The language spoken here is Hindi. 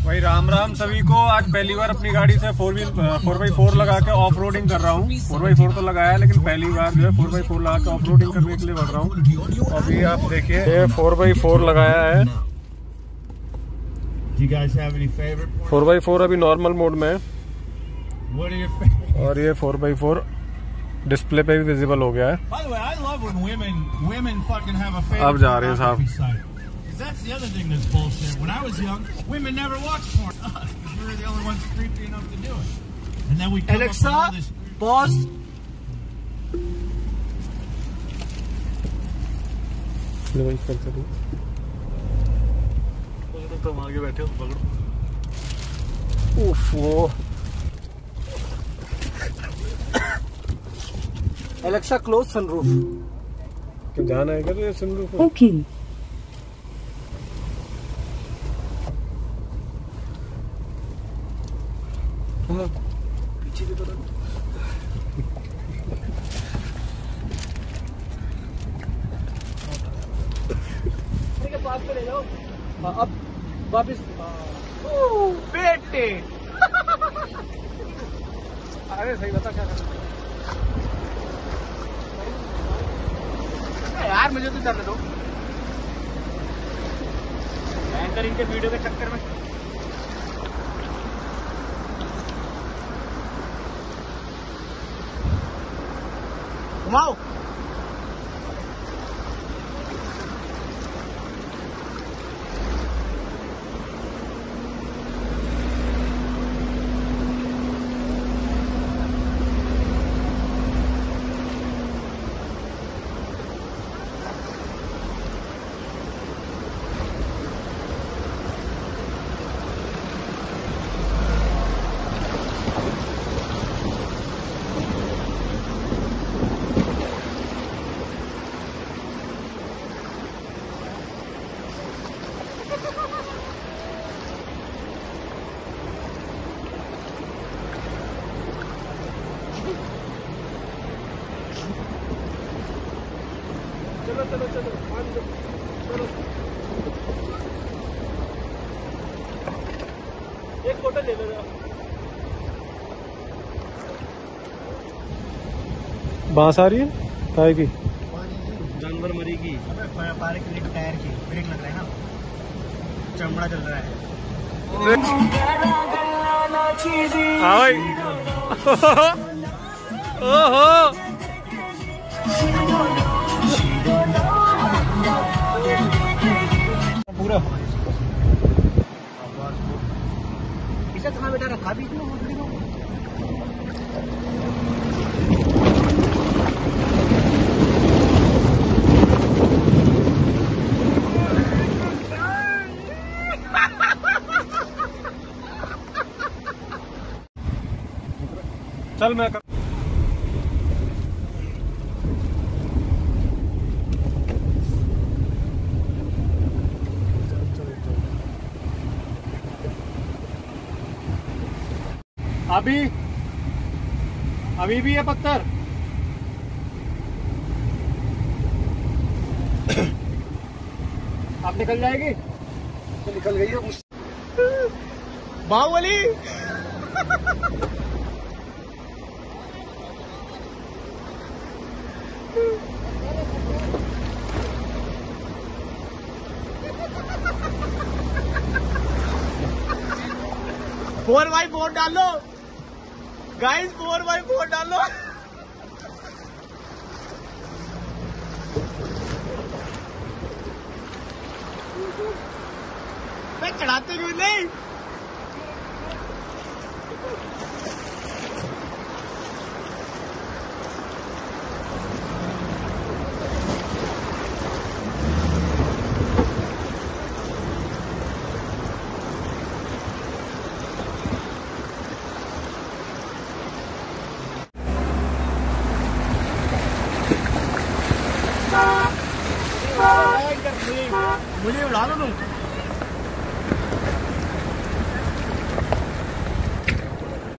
भाई राम राम सभी को। आज पहली बार अपनी गाड़ी से 4x4 लगा के ऑफ रोडिंग कर रहा हूँ। 4x4 तो लगाया है लेकिन पहली बार जो है 4x4 लगा के ऑफ रोडिंग करने के लिए बढ़ रहा हूँ। अभी आप देखिए ये 4x4 लगाया है। 4x4 अभी नॉर्मल मोड में है और ये 4x4 डिस्प्ले पे भी विजिबल हो गया है। अब जा रहे हैं साहब। That's the other thing that's bullshit. When I was young, women never watched porn. We were the only ones creepy enough to do it. And then we come Alexa, up with all this... pause. तुम आगे बैठे हो पकड़ो। उफ वो Alexa, close sunroof. क्या जाना है क्या तो ये सनरूफ? Okay. पीछे की तरफ पास पे ले जाओ। अब वापिस बेटे अरे सही बता क्या करना यार, मुझे तो जाने दो। एंकर इनके वीडियो के चक्कर में घुमाओ। चलो चलो चलो चलो एक फोटो ले लो। बांस आ रही है काय की? जानवर मरी की। पारे के लिए टायर की ब्रेक लग रहा है ना, चमड़ा चल रहा है। हाँ भाई ओहो पूरा इसे तुम्हारा बेटा रखा भी क्यों? चल मैं कर... अभी भी है पत्थर। आप निकल जाएगी तो निकल गई है बाहुबली। फोर बाई फोर डालो गाइस, 4x4 डालो। मैं चढ़ाते क्यों नहीं? मुझे उड़ा दो तुम।